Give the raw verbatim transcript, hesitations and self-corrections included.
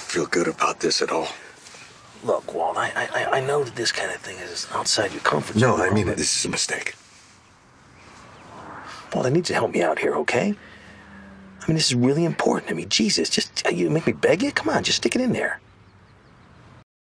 feel good about this at all. Look, Walt, I, I, I know that this kind of thing is outside your comfort zone. No, I mean, but... this is a mistake. Walt, I need you to help me out here, okay? I mean, this is really important. I mean, Jesus, just, you make me beg you? Come on, just stick it in there.